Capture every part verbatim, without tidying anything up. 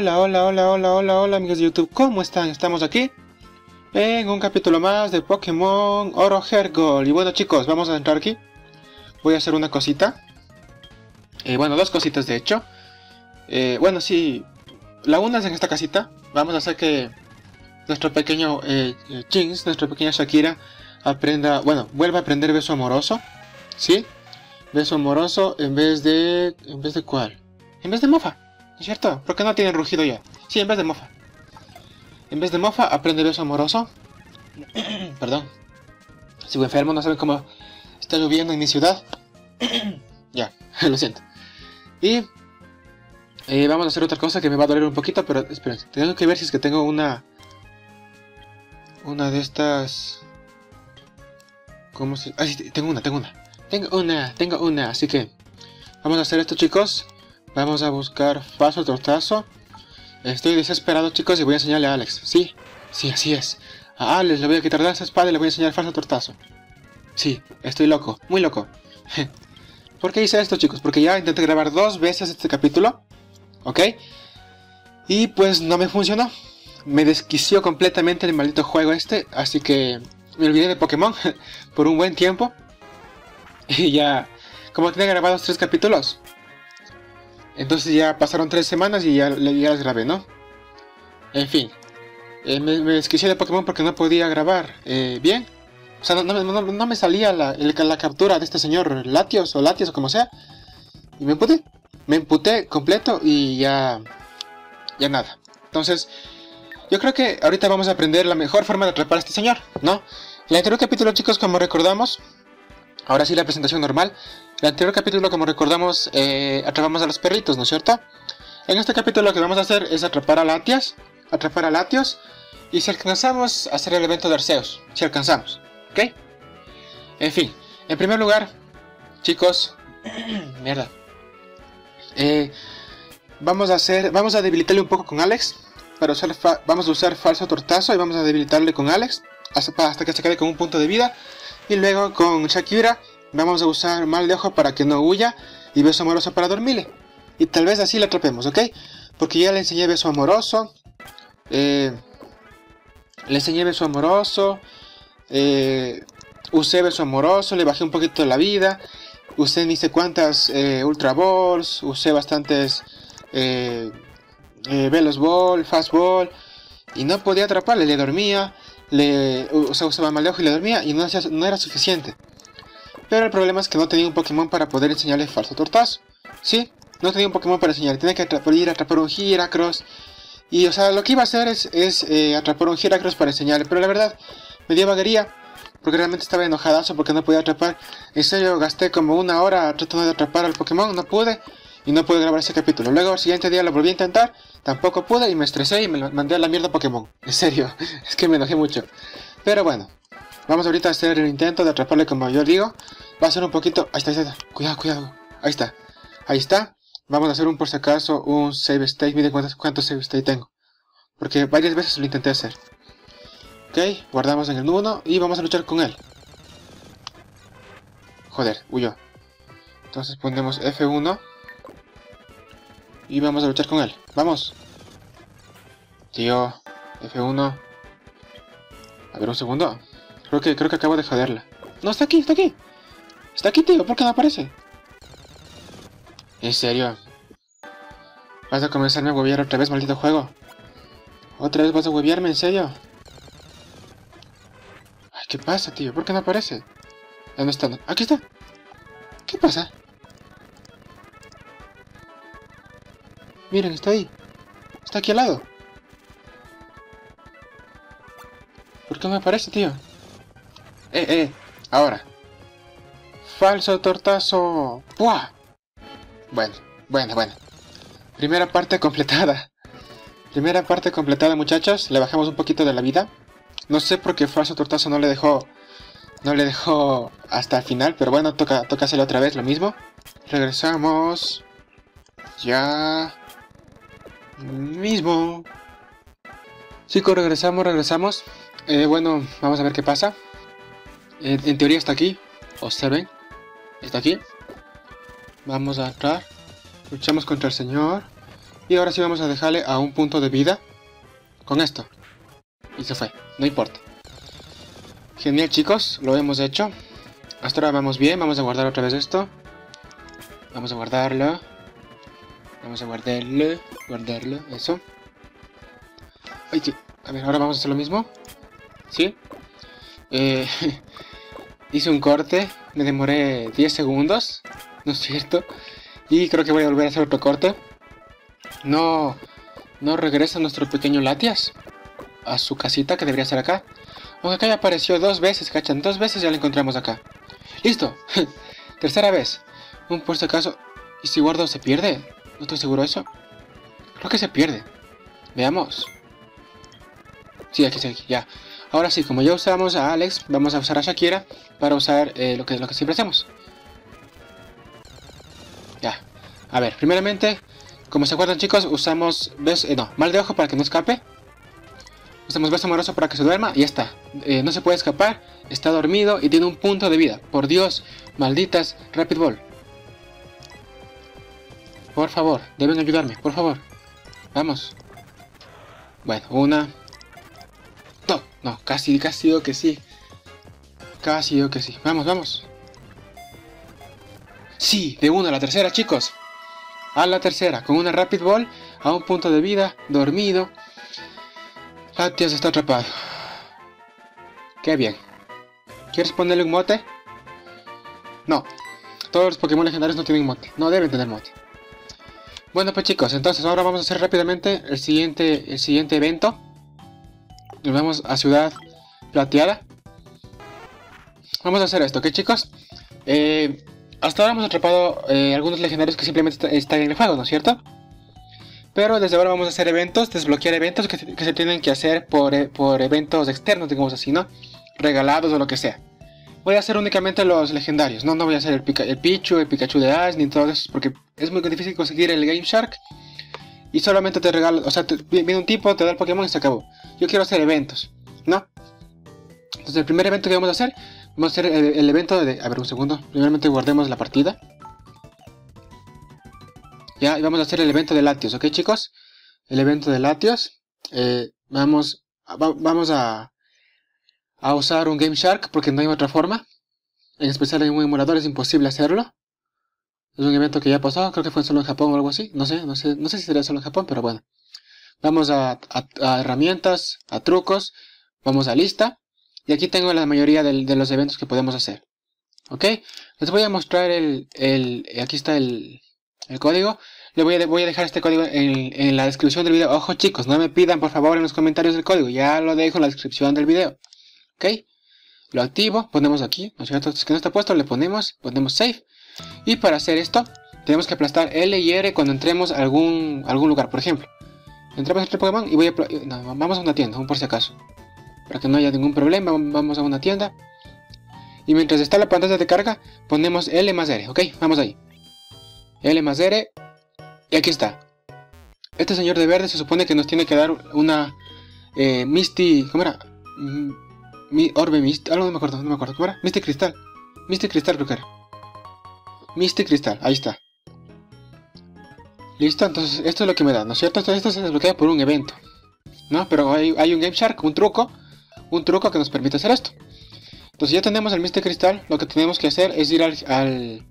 Hola, hola, hola, hola, hola, hola amigos de YouTube, ¿cómo están? Estamos aquí en un capítulo más de Pokémon Oro Heart Gold. Y bueno chicos, vamos a entrar aquí. Voy a hacer una cosita. Eh, bueno, dos cositas de hecho. Eh, bueno, sí, la una es en esta casita. Vamos a hacer que nuestro pequeño eh, eh, Jinx, nuestra pequeña Shakira, aprenda, bueno, vuelva a aprender beso amoroso. ¿Sí? Beso amoroso en vez de... ¿En vez de cuál? En vez de mofa. ¿No es cierto? ¿Por qué no tiene rugido ya? Sí, en vez de mofa. En vez de mofa, aprende beso amoroso. Perdón. Sigo enfermo, no saben cómo está lloviendo en mi ciudad. Ya, lo siento. Y eh, vamos a hacer otra cosa que me va a doler un poquito, pero esperen. Tengo que ver si es que tengo una... Una de estas... ¿Cómo se...? Ah, sí, tengo una, tengo una. Tengo una, tengo una. Así que vamos a hacer esto, chicos. Vamos a buscar falso tortazo. Estoy desesperado, chicos, y voy a enseñarle a Alex. Sí, sí, así es. A Alex le voy a quitar esa espada y le voy a enseñar falso tortazo. Sí, estoy loco, muy loco. ¿Por qué hice esto, chicos? Porque ya intenté grabar dos veces este capítulo. ¿Ok? Y pues no me funcionó. Me desquició completamente el maldito juego este. Así que me olvidé de Pokémon por un buen tiempo. Y ya, como tenía grabados tres capítulos, entonces ya pasaron tres semanas y ya, ya las grabé, ¿no? En fin, eh, me, me desquicié de Pokémon porque no podía grabar eh, bien. O sea, no, no, no, no me salía la, el, la captura de este señor Latios o Latios o como sea. Y me emputé, me emputé completo y ya, ya nada. Entonces, yo creo que ahorita vamos a aprender la mejor forma de atrapar a este señor, ¿no? En el anterior capítulo, chicos, como recordamos, ahora sí la presentación normal. En el anterior capítulo, como recordamos, eh, atrapamos a los perritos, ¿no es cierto? En este capítulo lo que vamos a hacer es atrapar a Latias, atrapar a Latios, y si alcanzamos, hacer el evento de Arceus, si alcanzamos, ¿ok? En fin, en primer lugar, chicos, mierda, eh, vamos a hacer, vamos a debilitarle un poco con Alex, para usar, vamos a usar falso tortazo y vamos a debilitarle con Alex, hasta, hasta que se quede con un punto de vida, y luego con Shakira, vamos a usar mal de ojo para que no huya y beso amoroso para dormirle. Y tal vez así le atrapemos, ¿ok? Porque ya le enseñé beso amoroso. Eh, le enseñé beso amoroso. Eh, usé beso amoroso. Le bajé un poquito la vida. Usé ni sé cuántas eh, Ultra Balls. Usé bastantes eh, eh, Velos Ball, Fast Ball. Y no podía atraparle, le dormía. Le, o sea, usaba mal de ojo y le dormía. Y no, no era suficiente. Pero el problema es que no tenía un Pokémon para poder enseñarle falso tortazo. ¿Sí? No tenía un Pokémon para enseñarle. Tenía que atrapar, ir a atrapar un Heracross. Y, o sea, lo que iba a hacer es, es eh, atrapar un Heracross para enseñarle. Pero la verdad, me dio vaguería. Porque realmente estaba enojadazo porque no podía atrapar. En serio, gasté como una hora tratando de atrapar al Pokémon. No pude. Y no pude grabar ese capítulo. Luego, el siguiente día lo volví a intentar. Tampoco pude y me estresé y me mandé a la mierda Pokémon. En serio, es que me enojé mucho. Pero bueno. Vamos ahorita a hacer el intento de atraparle como yo digo. Va a ser un poquito... Ahí está, ahí está. Cuidado, cuidado. Ahí está. Ahí está. Vamos a hacer un por si acaso un save state. Miren cuántos, cuántos save state tengo. Porque varias veces lo intenté hacer. Ok, guardamos en el uno y vamos a luchar con él. Joder, huyó. Entonces ponemos F uno. Y vamos a luchar con él. Vamos. Tío. F uno. A ver un segundo. Creo que, creo que acabo de joderla. No, está aquí, está aquí. Está aquí, tío. ¿Por qué no aparece? En serio. ¿Vas a comenzarme a huevear otra vez, maldito juego? ¿Otra vez vas a huevearme? ¿En serio? Ay, ¿qué pasa, tío? ¿Por qué no aparece? ¿Dónde está? ¡Aquí está! ¿Qué pasa? Miren, está ahí. Está aquí al lado. ¿Por qué no aparece, tío? Eh, eh, ahora. Falso tortazo. ¡Buah! Bueno, bueno, bueno. Primera parte completada. Primera parte completada, muchachos. Le bajamos un poquito de la vida. No sé por qué falso tortazo no le dejó... No le dejó hasta el final. Pero bueno, toca, toca hacerlo otra vez, lo mismo. Regresamos. Ya. Mismo. Chicos, regresamos, regresamos. Eh, bueno, vamos a ver qué pasa. En, en teoría está aquí. Observen. Está aquí. Vamos a entrar. Luchamos contra el señor. Y ahora sí vamos a dejarle a un punto de vida con esto. Y se fue, no importa. Genial, chicos, lo hemos hecho. Hasta ahora vamos bien, vamos a guardar otra vez esto. Vamos a guardarlo. Vamos a guardarlo, guardarlo, eso. Ay, sí. A ver, ahora vamos a hacer lo mismo. ¿Sí? Eh, hice un corte, me demoré diez segundos, ¿no es cierto? Y creo que voy a volver a hacer otro corte. No, no regresa nuestro pequeño Latias a su casita, que debería estar acá. Aunque acá ya apareció dos veces, ¿cachan? Dos veces ya lo encontramos acá. ¡Listo! Tercera vez. Un por si acaso. ¿Y si guardo se pierde? No estoy seguro de eso. Creo que se pierde. Veamos. Sí, aquí sí, aquí, ya. Ahora sí, como ya usamos a Alex, vamos a usar a Shakira para usar eh, lo, que, lo que siempre hacemos. Ya. A ver, primeramente, como se acuerdan, chicos, usamos... beso, eh, no, mal de ojo para que no escape. Usamos beso amoroso para que se duerma y ya está. Eh, no se puede escapar, está dormido y tiene un punto de vida. Por Dios, malditas Rapid Ball. Por favor, deben ayudarme, por favor. Vamos. Bueno, una... No, no, casi, casi digo que sí. Casi digo que sí. Vamos, vamos. Sí, de una a la tercera, chicos. A la tercera, con una Rapid Ball, a un punto de vida, dormido. Latias está atrapado. Qué bien. ¿Quieres ponerle un mote? No. Todos los Pokémon legendarios no tienen mote. No deben tener mote. Bueno, pues chicos, entonces ahora vamos a hacer rápidamente el siguiente, el siguiente evento. Nos vamos a Ciudad Plateada. Vamos a hacer esto, ¿ok, chicos? Eh, hasta ahora hemos atrapado eh, algunos legendarios que simplemente están en el juego, ¿no es cierto? Pero desde ahora vamos a hacer eventos, desbloquear eventos que, que se tienen que hacer por, por eventos externos, digamos así, ¿no? Regalados o lo que sea. Voy a hacer únicamente los legendarios, no, no voy a hacer el, Pika, el Pichu, el Pikachu de Ash, ni todo eso, porque es muy difícil conseguir el Game Shark. Y solamente te regalo, o sea, te, viene un tipo, te da el Pokémon y se acabó. Yo quiero hacer eventos, ¿no? Entonces el primer evento que vamos a hacer, vamos a hacer el, el evento de... A ver, un segundo, primeramente guardemos la partida. Ya, y vamos a hacer el evento de Latios, ¿ok, chicos? El evento de Latios. Eh, vamos, va, vamos a, a usar un Game Shark porque no hay otra forma. En especial en un emulador es imposible hacerlo. Es un evento que ya pasó, creo que fue solo en Japón o algo así. No sé, no sé, no sé si sería solo en Japón, pero bueno. Vamos a, a, a herramientas, a trucos, vamos a lista. Y aquí tengo la mayoría del, de los eventos que podemos hacer. ¿Ok? Les voy a mostrar el... el aquí está el, el código. Le voy a, voy a dejar este código en, en la descripción del video. Ojo, chicos, no me pidan por favor en los comentarios el código. Ya lo dejo en la descripción del video. ¿Ok? Lo activo, ponemos aquí, ¿no es cierto? Si que no está puesto, le ponemos, ponemos save. Y para hacer esto, tenemos que aplastar L y R cuando entremos a algún, algún lugar. Por ejemplo, entramos a este Pokémon y voy a... No, vamos a una tienda, un por si acaso. Para que no haya ningún problema, vamos a una tienda. Y mientras está la pantalla de carga, ponemos L más R, ¿ok? Vamos ahí. L más R. Y aquí está. Este señor de verde se supone que nos tiene que dar una... Eh, Misty... ¿Cómo era? Mi, Orbe Misty... Algo no me acuerdo, no me acuerdo. ¿Cómo era? Misty Cristal. Misty Cristal creo que era. Misty Cristal, ahí está. Listo, entonces esto es lo que me da, ¿no es cierto? Entonces esto se desbloquea por un evento, ¿no? Pero hay, hay un Game Shark, un truco, un truco que nos permite hacer esto. Entonces ya tenemos el Misty Cristal, lo que tenemos que hacer es ir al, al,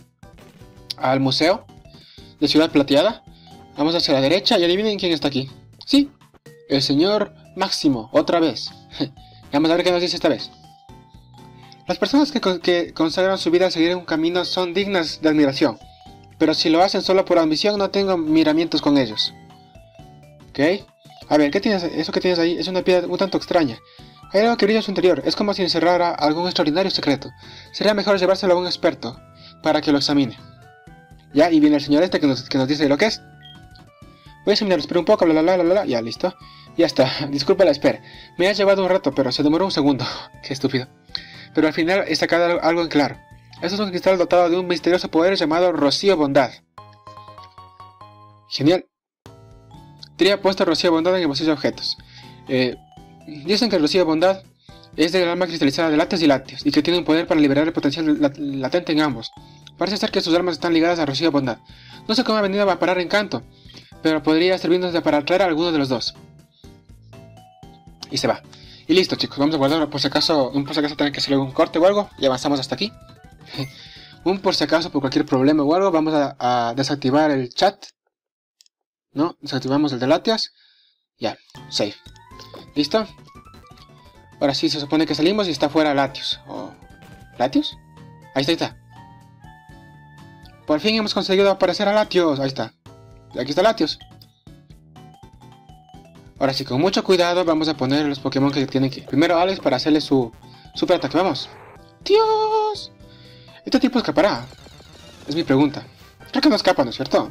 al museo de Ciudad Plateada. Vamos hacia la derecha y adivinen quién está aquí. Sí, el señor Máximo, otra vez. Vamos a ver qué nos dice esta vez. Las personas que, que consagran su vida a seguir un camino son dignas de admiración, pero si lo hacen solo por ambición no tengo miramientos con ellos. ¿Ok? A ver, ¿qué tienes? Eso que tienes ahí es una piedra un tanto extraña. Hay algo que brilla en su interior, es como si encerrara algún extraordinario secreto. Sería mejor llevárselo a un experto para que lo examine. Ya, y viene el señor este que nos, que nos dice lo que es. Voy a examinarlo, espera un poco, bla bla bla bla bla, ya listo. Ya está, disculpa la espera. Me ha llevado un rato, pero se demoró un segundo. Qué estúpido. Pero al final he sacado algo en claro. Esto es un cristal dotado de un misterioso poder llamado Rocío Bondad. Genial. Tría puesto Rocío Bondad en el bolsillo de objetos. Eh, dicen que el Rocío Bondad es del alma cristalizada de Latios y Latios, y que tiene un poder para liberar el potencial latente en ambos. Parece ser que sus almas están ligadas a Rocío Bondad. No sé cómo ha venido a parar Encanto, pero podría servirnos para atraer a alguno de los dos. Y se va. Y listo, chicos, vamos a guardar por si acaso, un por si acaso tener que hacer algún corte o algo, y avanzamos hasta aquí. Un por si acaso, por cualquier problema o algo, vamos a, a desactivar el chat. ¿No? Desactivamos el de Latios. Ya, save. ¿Listo? Ahora sí, se supone que salimos y está fuera Latios. ¿O Latios? Ahí está, ahí está. Por fin hemos conseguido aparecer a Latios. Ahí está. Aquí está Latios. Ahora sí, con mucho cuidado vamos a poner los Pokémon que tienen que... Primero Alex para hacerle su super ataque. Vamos. ¡Dios! ¿Este tipo escapará? Es mi pregunta. Creo que no escapa, ¿no es cierto?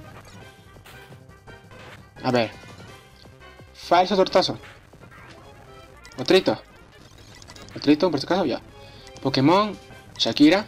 A ver. Falso tortazo. Otrito. Otrito, por si acaso, ya. Pokémon. Shakira.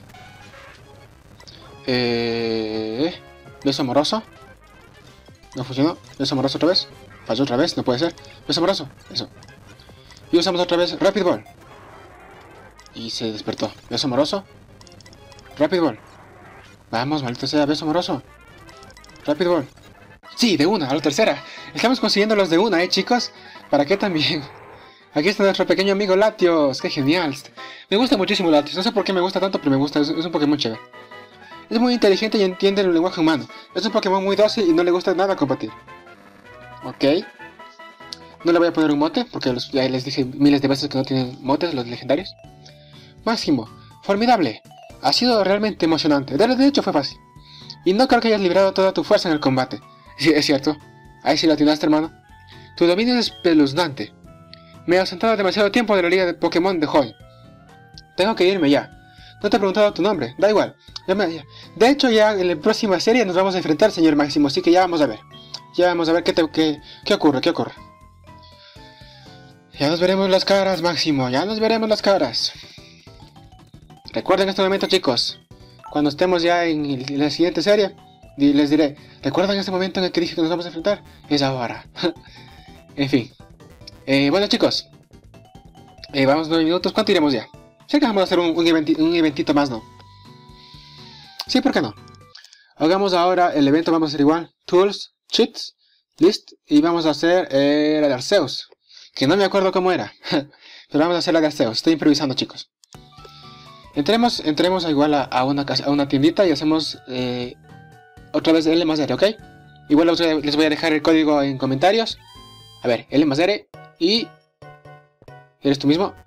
Eh... Beso amoroso. No funcionó. Beso amoroso otra vez. Falló otra vez, no puede ser. Beso amoroso. Eso. Y usamos otra vez Rapid Ball. Y se despertó. Beso amoroso. Rapid Ball. Vamos, maldito sea, beso amoroso. Rapid Ball. Sí, de una, a la tercera. Estamos consiguiendo los de una, eh, chicos. ¿Para qué también? Aquí está nuestro pequeño amigo Latios. Qué genial. Me gusta muchísimo Latios. No sé por qué me gusta tanto, pero me gusta. Es, es un Pokémon chévere. Es muy inteligente y entiende el lenguaje humano. Es un Pokémon muy dócil y no le gusta nada combatir. Ok. No le voy a poner un mote, porque los, ya les dije miles de veces que no tienen motes los legendarios. Máximo. Formidable. Ha sido realmente emocionante. De hecho fue fácil. Y no creo que hayas librado toda tu fuerza en el combate. Sí, es cierto. Ahí sí lo atinaste, hermano. Tu dominio es espeluznante. Me he ausentado demasiado tiempo de la liga de Pokémon de Hoy. Tengo que irme ya. No te he preguntado tu nombre. Da igual. Ya me, ya. De hecho, ya en la próxima serie nos vamos a enfrentar, señor Máximo. Así que ya vamos a ver. Ya vamos a ver qué, te, qué, qué ocurre, qué ocurre. Ya nos veremos las caras, Máximo. Ya nos veremos las caras. Recuerden este momento, chicos. Cuando estemos ya en, en la siguiente serie, les diré, ¿recuerdan este momento en el que dije que nos vamos a enfrentar? Es ahora. En fin. Eh, bueno, chicos. Eh, vamos nueve minutos. ¿Cuánto iremos ya? Sé que vamos a hacer un, un, eventi un eventito más, ¿no? Sí, ¿por qué no? Hagamos ahora el evento, vamos a hacer igual. Tools, Cheats, List. Y vamos a hacer eh, la de Arceus. Que no me acuerdo cómo era. Pero vamos a hacer la de Arceus. Estoy improvisando, chicos. Entremos, entremos a igual a, a, una, a una tiendita y hacemos eh, otra vez L más R, ¿ok? Igual les voy a dejar el código en comentarios. A ver, L más R y... ¿Eres tú mismo?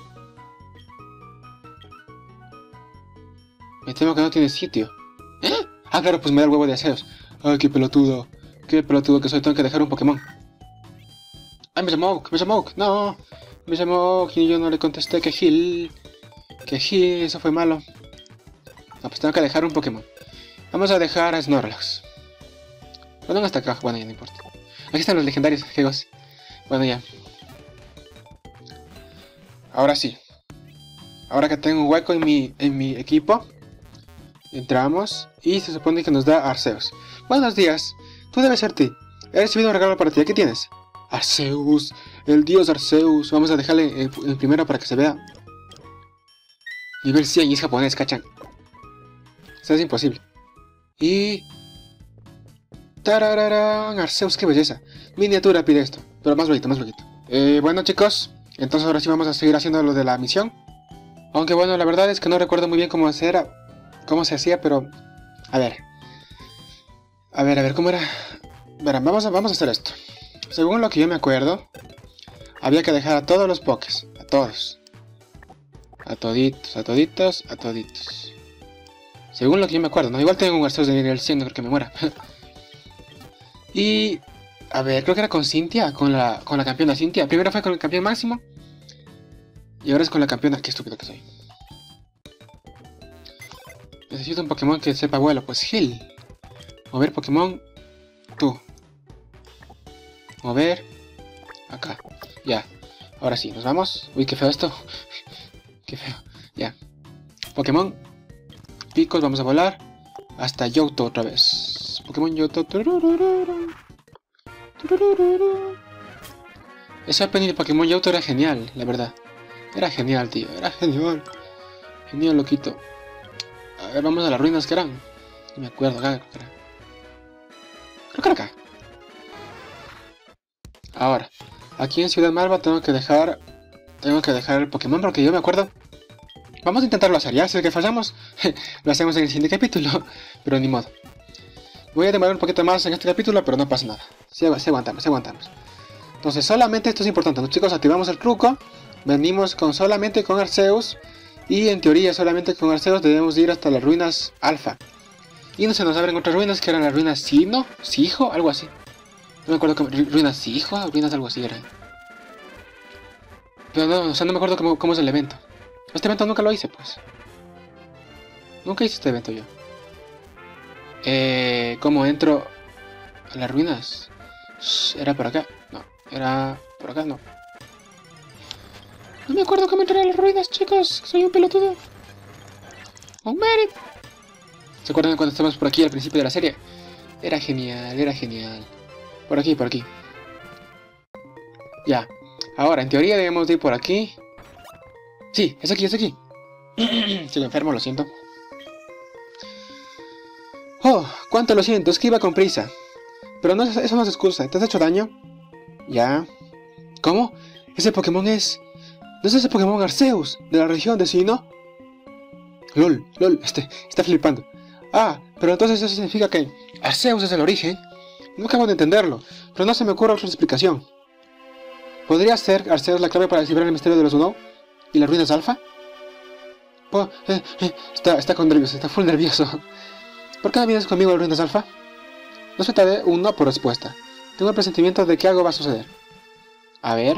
Me temo que no tiene sitio. ¿Eh? Ah, claro, pues me da el huevo de Arceus. Ay, qué pelotudo. Qué pelotudo que soy, tengo que dejar un Pokémon. Ay, me llamó, me llamó, no. Me llamó y yo no le contesté, que Gil. Que Gil, eso fue malo. No, pues tengo que dejar un Pokémon. Vamos a dejar a Snorlax. Bueno, hasta acá, bueno, ya no importa. Aquí están los legendarios, Gegos. Bueno, ya. Ahora sí. Ahora que tengo un hueco en mi, en mi equipo, entramos y se supone que nos da Arceus. Buenos días. Tú debes ser ti. He recibido un regalo para ti. ¿Qué tienes? Arceus. El dios Arceus. Vamos a dejarle el, el primero para que se vea. Nivel cien y es japonés, ¿cachan? Eso es imposible. Y... ¡tarararán! Arceus, qué belleza. Miniatura pide esto. Pero más bonito, más bonito. Eh, bueno, chicos. Entonces ahora sí vamos a seguir haciendo lo de la misión. Aunque bueno, la verdad es que no recuerdo muy bien cómo hacer, cómo se hacía, pero... A ver. A ver, a ver, ¿cómo era? Verán, vamos a, vamos a hacer esto. Según lo que yo me acuerdo, había que dejar a todos los pokés. A todos. A toditos, a toditos, a toditos. Según lo que yo me acuerdo, ¿no? Igual tengo un Arceus de nivel cien, no creo que me muera. Y... A ver, creo que era con Cynthia, con la, con la campeona Cynthia. Primero fue con el campeón máximo. Y ahora es con la campeona. Qué estúpido que soy. Necesito un Pokémon que sepa vuelo. Pues Gil. Mover Pokémon. Tú. Mover. Acá. Ya. Ahora sí, nos vamos. Uy, qué feo esto. Qué feo. Ya. Pokémon. Picos, vamos a volar. Hasta Johto otra vez. Pokémon Johto. Ese opening de Pokémon Johto era genial, la verdad. Era genial, tío. Era genial. Genial, loquito. A ver, vamos a las ruinas que eran. No me acuerdo, acá creo que era. Creo que era acá. Ahora, aquí en Ciudad Malva tengo que dejar... Tengo que dejar el Pokémon porque yo me acuerdo... Vamos a intentarlo hacer, ya, si es que fallamos, lo hacemos en el siguiente capítulo, pero ni modo. Voy a demorar un poquito más en este capítulo, pero no pasa nada. Sí, sí aguantamos, sí aguantamos. Entonces, solamente esto es importante, ¿no, chicos? Activamos el truco, venimos con solamente con Arceus, y en teoría solamente con Arceus debemos ir hasta las ruinas Alfa. Y no se nos abren otras ruinas, que eran las ruinas Sino, Sijo, algo así. No me acuerdo cómo, ruinas Sijo, ruinas algo así eran. Pero no, o sea, no me acuerdo cómo, cómo es el evento. Este evento nunca lo hice, pues. Nunca hice este evento yo. Eh, ¿Cómo entro a las ruinas? ¿Era por acá? No. ¿Era por acá? No. No me acuerdo cómo entrar a las ruinas, chicos. Soy un pelotudo. Un merit. ¿Se acuerdan cuando estábamos por aquí al principio de la serie? Era genial, era genial. Por aquí, por aquí. Ya. Ahora, en teoría debemos ir por aquí. Sí, es aquí, es aquí. Sigo enfermo, lo siento. Oh, cuánto lo siento, es que iba con prisa. Pero no, eso no es excusa. ¿Te has hecho daño? Ya. ¿Cómo? Ese Pokémon es... ¿No es ese Pokémon Arceus, de la región de Sino? Lol, lol, este, está flipando. Ah, pero entonces eso significa que Arceus es el origen. No acabo de entenderlo, pero no se me ocurre otra explicación. ¿Podría ser Arceus la clave para descifrar el misterio de los Unown y las ruinas Alfa? Oh, eh, eh, está, está con nervios, está full nervioso. ¿Por qué no vienes conmigo a las ruinas Alfa? No se te dé un no por respuesta. Tengo el presentimiento de que algo va a suceder. A ver...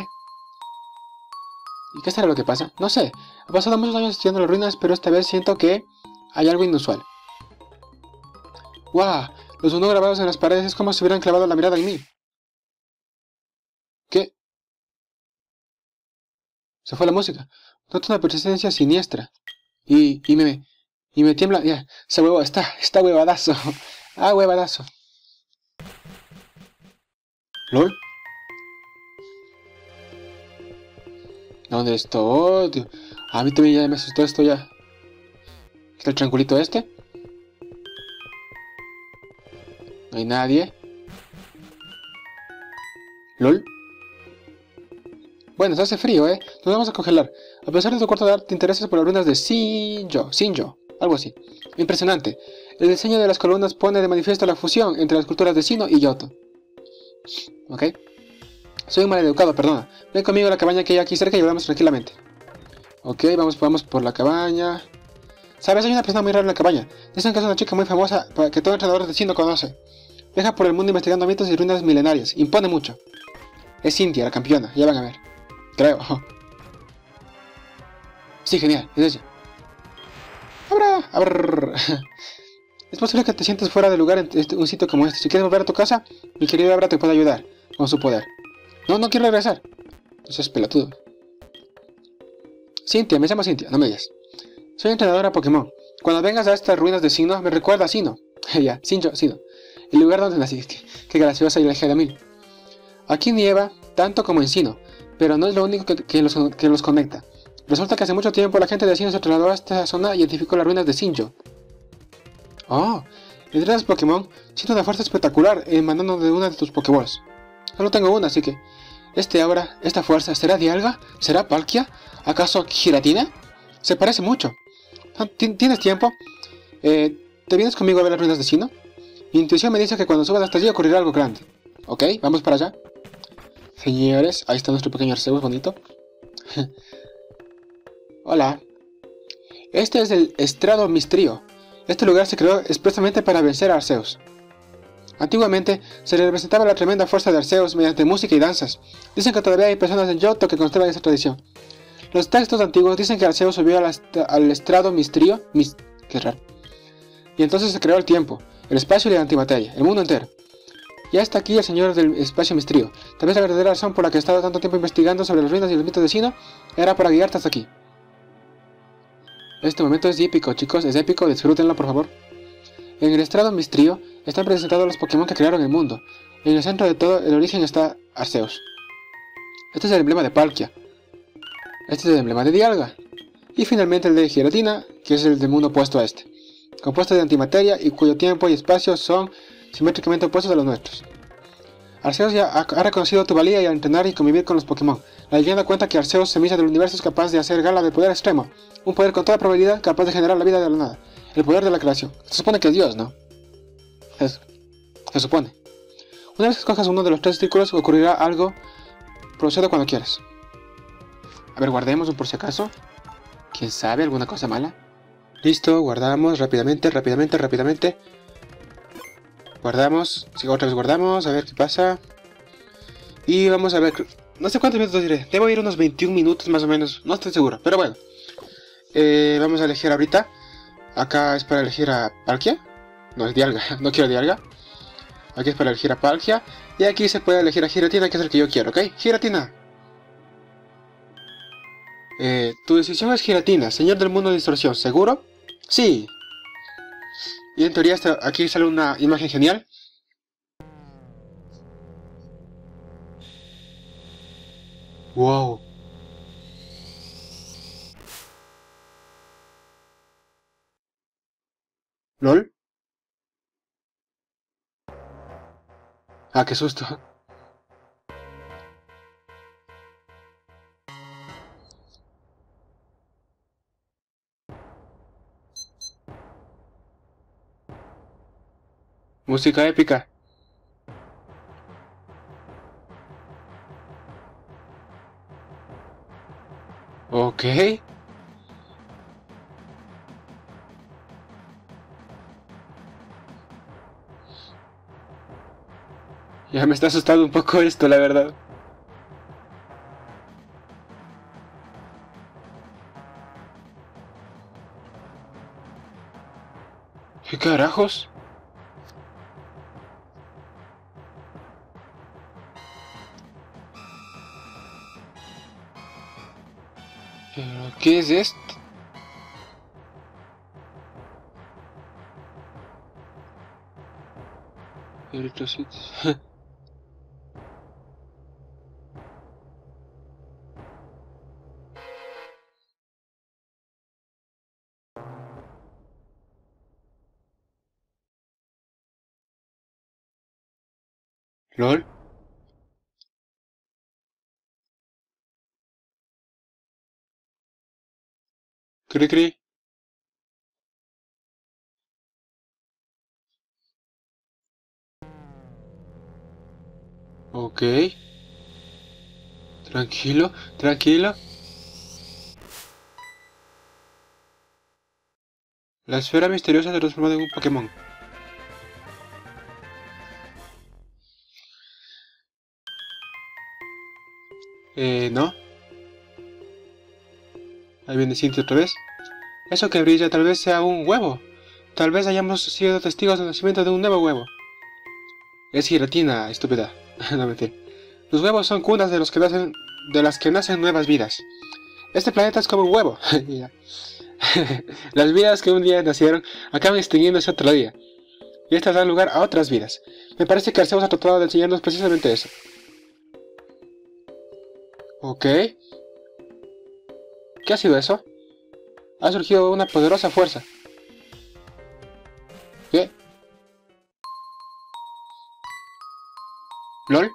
¿Y qué será lo que pasa? No sé. Ha pasado muchos años estudiando las ruinas, pero esta vez siento que hay algo inusual. ¡Wow! Los Unown grabados en las paredes es como si hubieran clavado la mirada en mí. ¿Qué? Se fue la música. Noto una persistencia siniestra. Y, y me... Y me tiembla... Ya, ese huevo está... Está huevadazo. Ah, huevadazo. ¿Lol? ¿Dónde estoy? Tío? A mí también ya me asustó esto ya. ¿Está el tranquilito este? No hay nadie. ¿Lol? Bueno, se hace frío, ¿eh? Nos vamos a congelar. A pesar de tu corta edad, te interesas por las ruinas de Sinjo. Sinjo. Algo así. Impresionante. El diseño de las columnas pone de manifiesto la fusión entre las culturas de Sino y Yoto. ¿Ok? Soy un maleducado, perdona. Ven conmigo a la cabaña que hay aquí cerca y hablamos tranquilamente. Ok, vamos, vamos por la cabaña. ¿Sabes? Hay una persona muy rara en la cabaña. Dicen que es una chica muy famosa que todo entrenador de Sino conoce. Viaja por el mundo investigando mitos y ruinas milenarias. Impone mucho. Es Cynthia, la campeona. Ya van a ver. Creo. Sí, genial. Es ella. ¡Abra! ¡Abra! Es posible que te sientas fuera de lugar en este, un sitio como este. Si quieres volver a tu casa, mi querido Abra te puede ayudar con su poder. No, no quiero regresar. Eso es pelotudo. Cynthia, me llamo Cynthia, no me digas. Soy entrenadora Pokémon. Cuando vengas a estas ruinas de Sino, me recuerda a Sino. Ya, Sinjo, Sino. El lugar donde nací. Qué, qué graciosa y lejana mil. Aquí nieva tanto como en Sino, pero no es lo único que, que, los, que los conecta. Resulta que hace mucho tiempo la gente de Sino se trasladó a esta zona y identificó las ruinas de Sinjo. Oh, entrenas Pokémon, siento una fuerza espectacular emanando de una de tus Pokéballs. Solo tengo una, así que... Este ahora, esta fuerza, ¿será Dialga? ¿Será Palkia? ¿Acaso Giratina? Se parece mucho. ¿Tienes tiempo? Eh, ¿Te vienes conmigo a ver las ruinas de Sino? Mi intuición me dice que cuando subas hasta allí ocurrirá algo grande. Ok, vamos para allá. Señores, ahí está nuestro pequeño Arceus bonito. Hola. Este es el Estrado Mistrío. Este lugar se creó expresamente para vencer a Arceus. Antiguamente se representaba la tremenda fuerza de Arceus mediante música y danzas. Dicen que todavía hay personas en Yoto que conservan esa tradición. Los textos antiguos dicen que Arceus subió al, al Estrado Mistrío. Mis... Qué raro. Y entonces se creó el tiempo, el espacio y la antimateria, el mundo entero. Ya está aquí el señor del espacio Mistrío. Tal vez la verdadera razón por la que he estado tanto tiempo investigando sobre las ruinas y los mitos de Sino era para guiarte hasta aquí. Este momento es épico, chicos, es épico, disfrútenlo por favor. En el Estrado Mistrío están presentados los Pokémon que crearon el mundo. En el centro de todo el origen está Arceus. Este es el emblema de Palkia. Este es el emblema de Dialga. Y finalmente el de Giratina, que es el del mundo opuesto a este. Compuesto de antimateria y cuyo tiempo y espacio son simétricamente opuestos a los nuestros. Arceus ya ha, ha reconocido tu valía y al entrenar y convivir con los Pokémon. La leyenda cuenta que Arceus, semilla del universo, es capaz de hacer gala del poder extremo. Un poder con toda probabilidad capaz de generar la vida de la nada. El poder de la creación. Se supone que es Dios, ¿no? Es, se supone. Una vez que escojas uno de los tres círculos, ocurrirá algo. Procede cuando quieras. A ver, guardemos por si acaso. ¿Quién sabe? ¿Alguna cosa mala? Listo, guardamos rápidamente, rápidamente, rápidamente. Guardamos, sí, otra vez guardamos, a ver qué pasa. Y vamos a ver, no sé cuántos minutos diré, debo ir unos veintiún minutos más o menos, no estoy seguro, pero bueno. Eh, vamos a elegir ahorita. Acá es para elegir a Palkia. No, es Dialga, no quiero Dialga. Aquí es para elegir a Palkia. Y aquí se puede elegir a Giratina, que es el que yo quiero, ¿ok? Giratina. Eh, tu decisión es Giratina, señor del mundo de distorsión, ¿seguro? Sí. Y en teoría hasta aquí sale una imagen genial. Wow. ¿Lol? Ah, qué susto. Música épica. Ok. Ya me está asustando un poco esto, la verdad. ¿Qué carajos? ¿Pero qué es esto? Eritrocitos. ¿Lol? Cri cri. Ok. Tranquilo, tranquilo. La esfera misteriosa se transforma en un Pokémon. Eh, no. Ahí viene Cintia otra vez. Eso que brilla tal vez sea un huevo. Tal vez hayamos sido testigos del nacimiento de un nuevo huevo. Es Giratina, estúpida. No mentir. Los huevos son cunas de los que nacen, de las que nacen nuevas vidas. Este planeta es como un huevo. Las vidas que un día nacieron acaban extinguiéndose otro día. Y estas dan lugar a otras vidas. Me parece que Arceus ha tratado de enseñarnos precisamente eso. Ok. ¿Qué ha sido eso? Ha surgido una poderosa fuerza. ¿Qué? ¿Lol?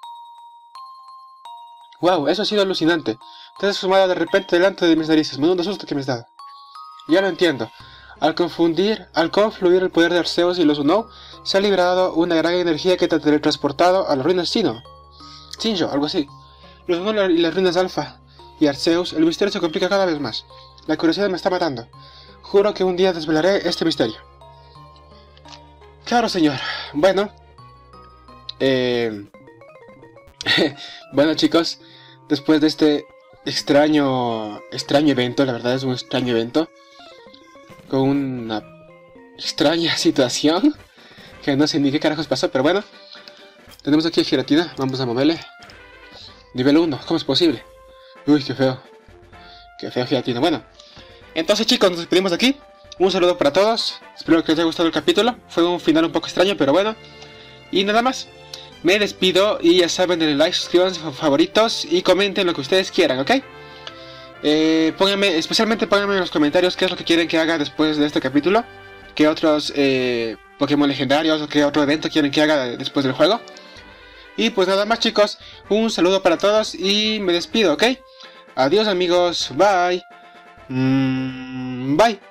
Wow, eso ha sido alucinante. Te has sumado de repente delante de mis narices. Menudo susto que me has dado. Ya lo entiendo. Al confundir, al confluir el poder de Arceus y los Unown, se ha liberado una gran energía que te ha teletransportado a las ruinas Sinnoh. Sinjo, algo así. Los Unown y las ruinas Alpha y Arceus, el misterio se complica cada vez más. La curiosidad me está matando. Juro que un día desvelaré este misterio. Claro, señor. Bueno. Eh... bueno, chicos. Después de este extraño... Extraño evento, la verdad es un extraño evento. Con una extraña situación. Que no sé ni qué carajos pasó, pero bueno. Tenemos aquí a Giratina. Vamos a moverle. Nivel uno. ¿Cómo es posible? Uy, qué feo. Qué feo Giratina. Bueno. Entonces, chicos, nos despedimos de aquí. Un saludo para todos. Espero que les haya gustado el capítulo. Fue un final un poco extraño, pero bueno. Y nada más. Me despido y ya saben, denle like, suscríbanse, favoritos y comenten lo que ustedes quieran, ¿ok? Eh, pónganme, especialmente pónganme en los comentarios qué es lo que quieren que haga después de este capítulo. Qué otros eh, Pokémon legendarios o qué otro evento quieren que haga después del juego. Y pues nada más, chicos, un saludo para todos y me despido, ¿ok? Adiós, amigos, bye. Mm, bye.